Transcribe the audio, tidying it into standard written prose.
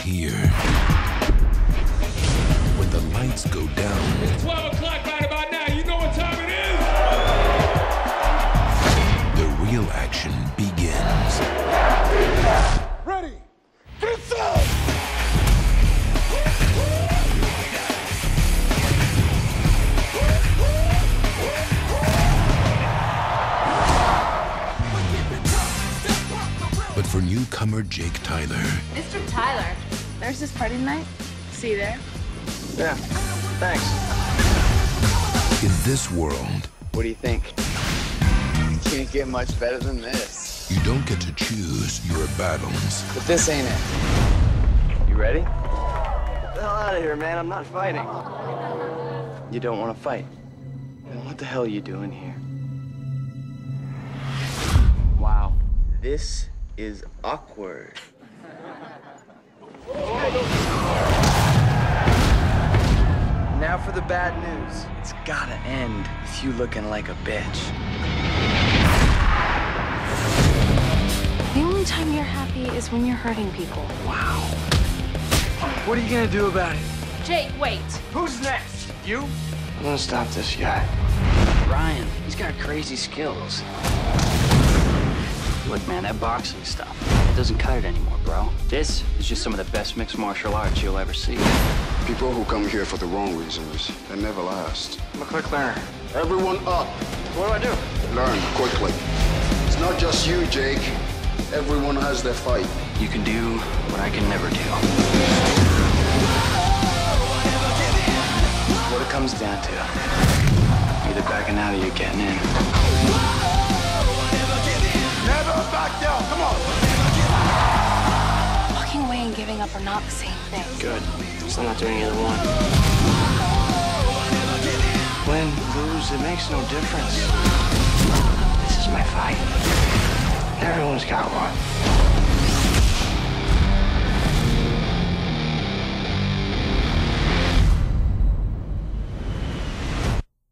here. When the lights go down. It's 12 o'clock right about now. You know what time it is? The real action begins. Ready, get set! But for newcomer Jake Tyler. Mr. Tyler, there's this party tonight. See you there? Yeah, thanks. In this world, What do you think? Can't get much better than this. you don't get to choose your battles. But this ain't it. You ready? Get the hell out of here, man. I'm not fighting. You don't want to fight. Then what the hell are you doing here? Wow. This is awkward. Now for the bad news. It's gotta end with you looking like a bitch. The only time you're happy is when you're hurting people. Wow. What are you gonna do about it? Jake, wait. Who's next? You? I'm gonna stop this guy. Ryan, he's got crazy skills. Look, man, that boxing stuff, it doesn't cut it anymore, bro. This is just some of the best mixed martial arts you'll ever see. People who come here for the wrong reasons, they never last. I'm a quick learner. Everyone up. What do I do? Learn quickly. It's not just you, Jake. Everyone has their fight. You can do what I can never do. What it comes down to. Either backing out or you're getting in. Never back down. Come on. Walking away and giving up are not the same thing. Good. So I'm not doing either one. Win, lose, it makes no difference. This is my fight. Everyone's got one.